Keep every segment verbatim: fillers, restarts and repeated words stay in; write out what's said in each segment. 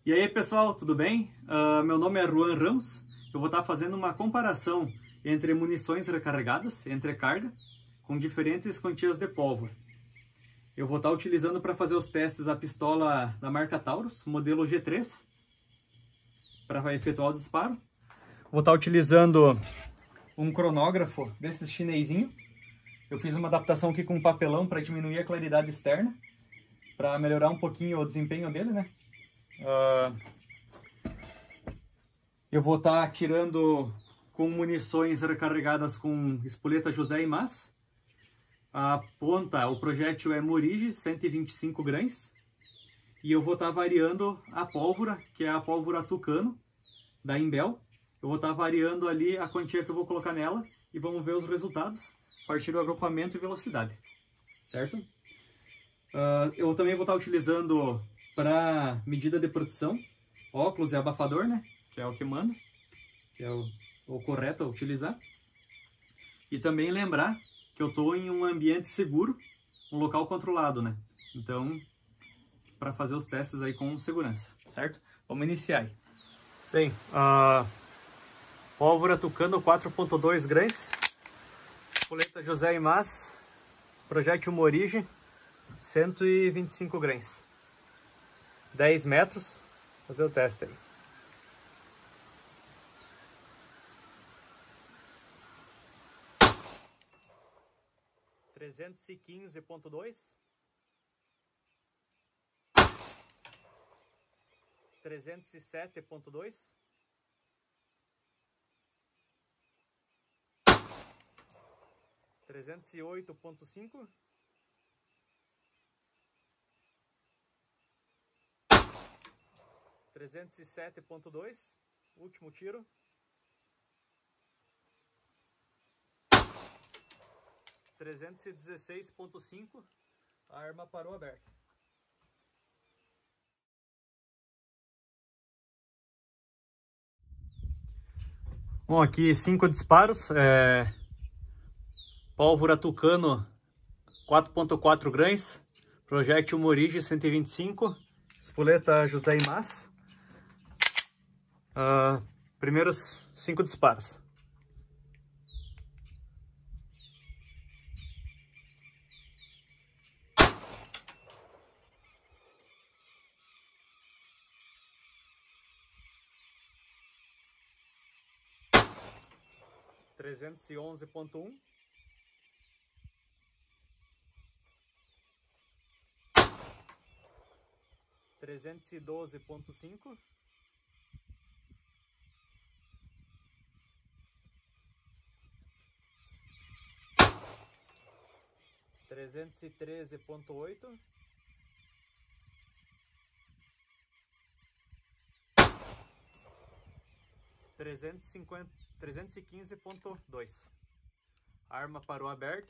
E aí pessoal, tudo bem? Uh, meu nome é Ruan Ramos. Eu vou estar fazendo uma comparação entre munições recarregadas, entre carga, com diferentes quantias de pólvora. Eu vou estar utilizando para fazer os testes a pistola da marca Taurus, modelo G três, para efetuar o disparo. Vou estar utilizando um cronógrafo desses chinesinho. Eu fiz uma adaptação aqui com papelão para diminuir a claridade externa, para melhorar um pouquinho o desempenho dele, né? Uh, eu vou estar atirando com munições recarregadas com espoleta José e Mas. A ponta, o projétil é Morige, cento e vinte e cinco grains. E eu vou estar variando a pólvora, que é a pólvora Tucano, da Imbel. Eu vou estar variando ali a quantia que eu vou colocar nela e vamos ver os resultados a partir do agrupamento e velocidade, certo? Uh, eu também vou estar utilizando para medida de produção, óculos e abafador, né? Que é o que manda, que é o, o correto a utilizar. E também lembrar que eu estou em um ambiente seguro, um local controlado, né? Então, para fazer os testes aí com segurança, certo? Vamos iniciar aí. Bem, a pólvora Tucano quatro ponto dois grains, espoleta José e Mas, projétil Morige, cento e vinte e cinco grains. dez metros, fazer o teste aí. trezentos e quinze ponto dois. trezentos e sete ponto dois. trezentos e oito ponto cinco. trezentos e sete ponto dois, último tiro. trezentos e dezesseis ponto cinco, a arma parou aberta. Bom, aqui cinco disparos, é... pólvora Tucano quatro ponto quatro grains, projétil Morige cento e vinte e cinco, espoleta José e Mas. Uh, primeiros cinco disparos. trezentos e onze ponto um. trezentos e doze ponto cinco. trezentos e treze ponto oito. trezentos e cinquenta, trezentos e quinze ponto dois. A arma parou aberta.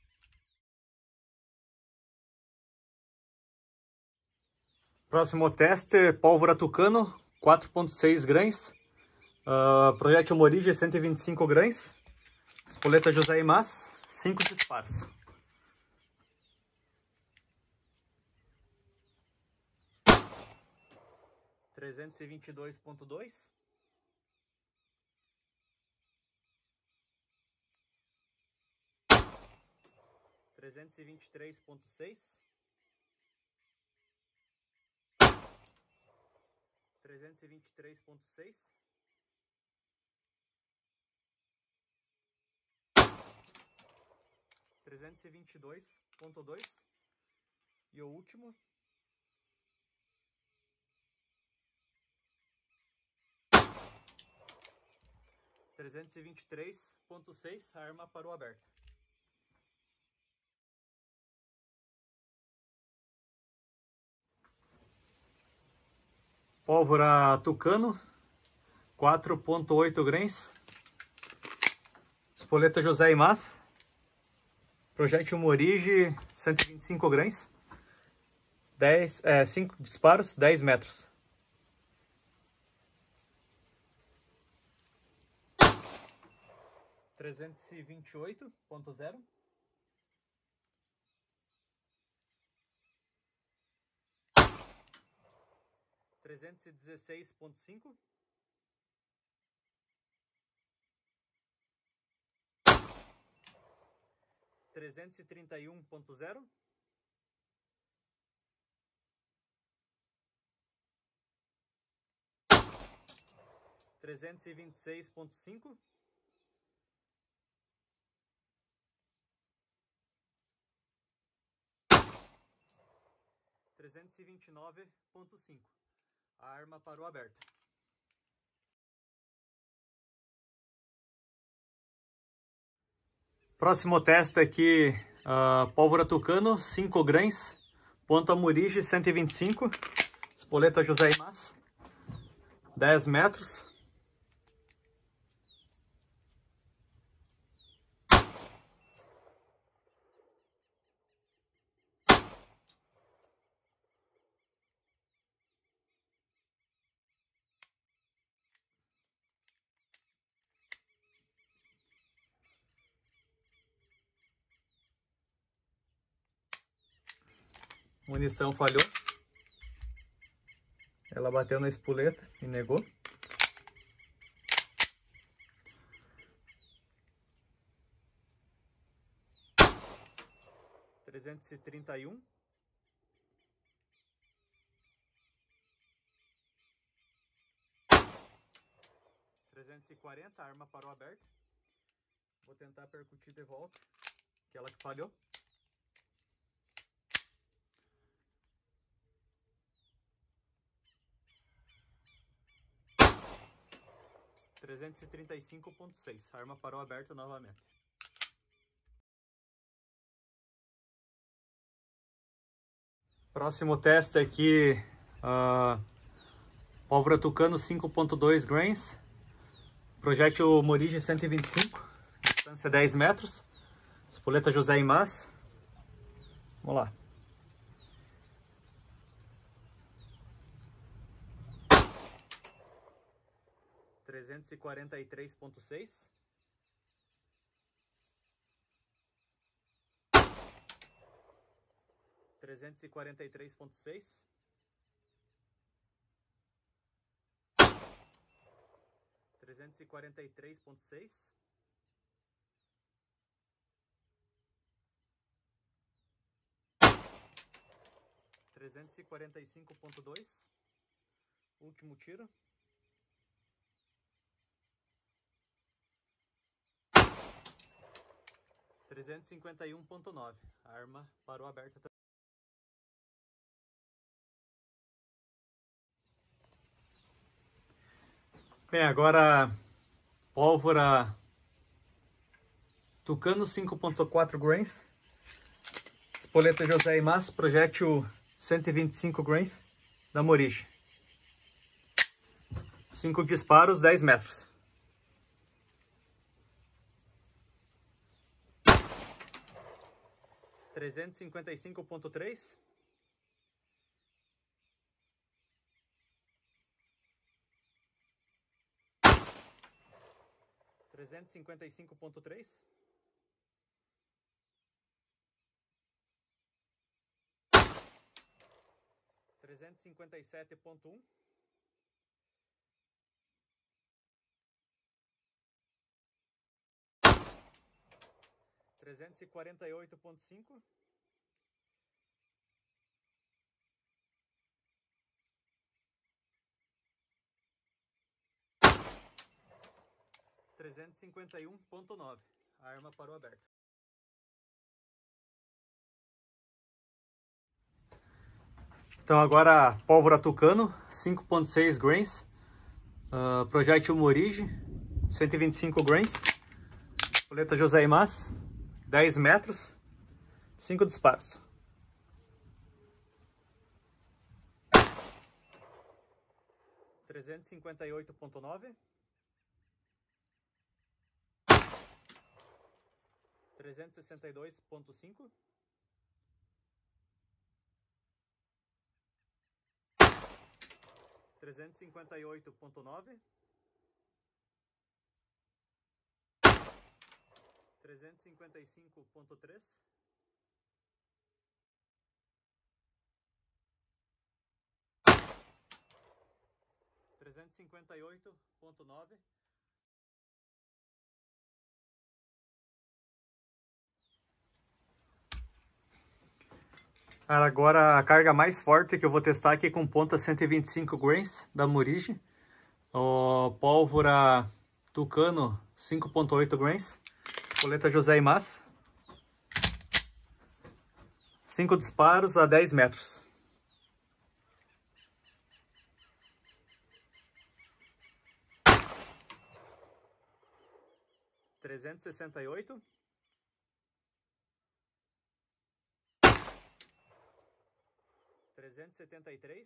Próximo teste, pólvora Tucano quatro ponto seis grains, uh, projétil Morige cento e vinte e cinco grains, espoleta José e Mas, cinco disparos. trezentos e vinte e dois ponto dois. trezentos e vinte e três ponto seis. trezentos e vinte e três ponto seis. trezentos e vinte e dois ponto dois. E o último. trezentos e vinte e três ponto seis, a arma parou aberta. Pólvora Tucano quatro ponto oito grains, espoleta José e Mas, projétil Morige cento e vinte e cinco grains, dez, é, cinco disparos, dez metros. trezentos e vinte e oito ponto zero. trezentos e dezesseis ponto cinco, trezentos e trinta e um ponto zero, trezentos e vinte e seis ponto cinco, trezentos e vinte e nove ponto cinco. A arma parou aberta. Próximo teste aqui, uh, pólvora Tucano, cinco grains, ponta Morige cento e vinte e cinco, espoleta José Imaz, dez metros. Munição falhou. Ela bateu na espoleta e negou. trezentos e trinta e um. trezentos e quarenta, a arma parou aberta. Vou tentar percutir de volta, aquela que falhou. trezentos e trinta e cinco ponto seis, a arma parou aberta novamente. Próximo teste aqui, uh, pólvora Tucano cinco ponto dois grains, projétil Morige cento e vinte e cinco, distância dez metros, espoleta José Imaz. Vamos lá. trezentos e quarenta e três ponto seis, trezentos e quarenta e três ponto seis, trezentos e quarenta e três ponto seis, trezentos e quarenta e cinco ponto dois, último tiro. trezentos e cinquenta e um ponto nove, a arma parou aberta também. Bem, agora pólvora Tucano cinco ponto quatro grains, espoleta José Imaz, projétil cento e vinte e cinco grains da Morige. cinco disparos, dez metros. trezentos e cinquenta e cinco ponto três, trezentos e cinquenta e cinco ponto três, trezentos e cinquenta e sete ponto um, trezentos e quarenta e oito ponto cinco, trezentos e cinquenta e um ponto nove, a arma parou aberta. Então agora pólvora Tucano cinco ponto seis grains, uh, projétil Morige cento e vinte e cinco grains, espoleta José Imaz, dez metros, cinco disparos. trezentos e cinquenta e oito ponto nove, trezentos e sessenta e dois ponto cinco, trezentos e cinquenta e oito ponto nove, trezentos e cinquenta e cinco ponto três, trezentos e cinquenta e oito ponto nove. Agora a carga mais forte que eu vou testar aqui com ponta cento e vinte e cinco grains da Morige. O pólvora Tucano cinco ponto oito grains. Espoleta José e Mas. cinco disparos a dez metros. trezentos e sessenta e oito. trezentos e setenta e três.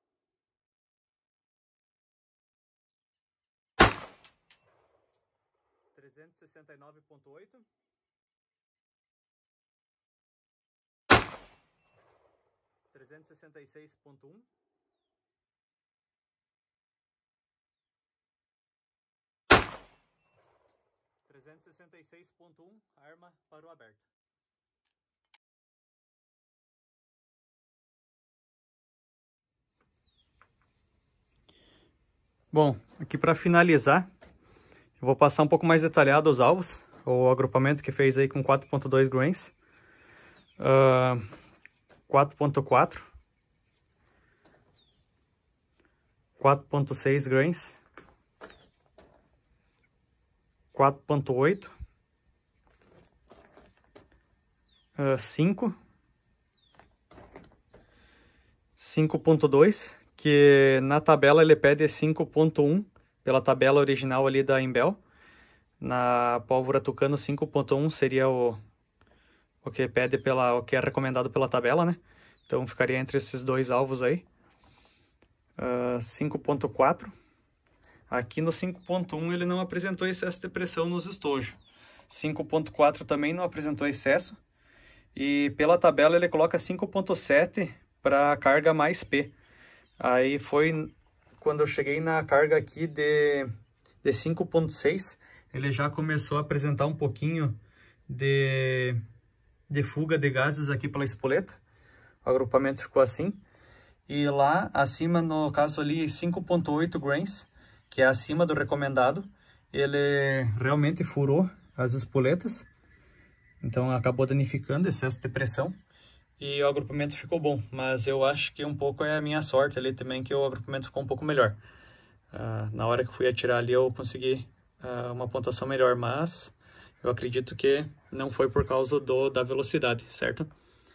trezentos e sessenta e nove ponto oito. trezentos e sessenta e seis ponto um. trezentos e sessenta e seis ponto um, arma parou aberta. Bom, aqui para finalizar, eu vou passar um pouco mais detalhado os alvos, o agrupamento que fez aí com quatro ponto dois grains, uh, quatro ponto quatro, quatro ponto seis grains, quatro ponto oito, uh, cinco, cinco ponto dois, que na tabela ele pede cinco ponto um, pela tabela original ali da Imbel. Na pólvora Tucano cinco ponto um seria o, o que pede pela, o que é recomendado pela tabela, né? Então ficaria entre esses dois alvos aí. Uh, cinco ponto quatro. Aqui no cinco ponto um ele não apresentou excesso de pressão nos estojos. cinco ponto quatro também não apresentou excesso. E pela tabela ele coloca cinco ponto sete para carga mais P. Aí foi quando eu cheguei na carga aqui de, de cinco ponto seis, ele já começou a apresentar um pouquinho de, de fuga de gases aqui pela espoleta. O agrupamento ficou assim. E lá acima, no caso ali, cinco ponto oito grains, que é acima do recomendado, ele realmente furou as espoletas. Então acabou danificando, excesso de pressão. E o agrupamento ficou bom, mas eu acho que um pouco é a minha sorte ali também, que o agrupamento ficou um pouco melhor. Uh, na hora que eu fui atirar ali eu consegui uh, uma pontuação melhor, mas eu acredito que não foi por causa do, da velocidade, certo?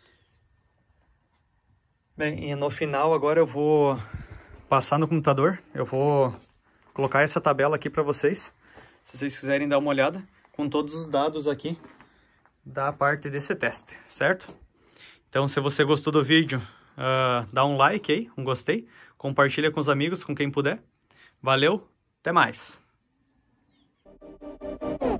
Bem, e no final agora eu vou passar no computador, eu vou colocar essa tabela aqui para vocês, se vocês quiserem dar uma olhada, com todos os dados aqui da parte desse teste, certo? Então, se você gostou do vídeo, uh, dá um like aí, um gostei. Compartilha com os amigos, com quem puder. Valeu, até mais!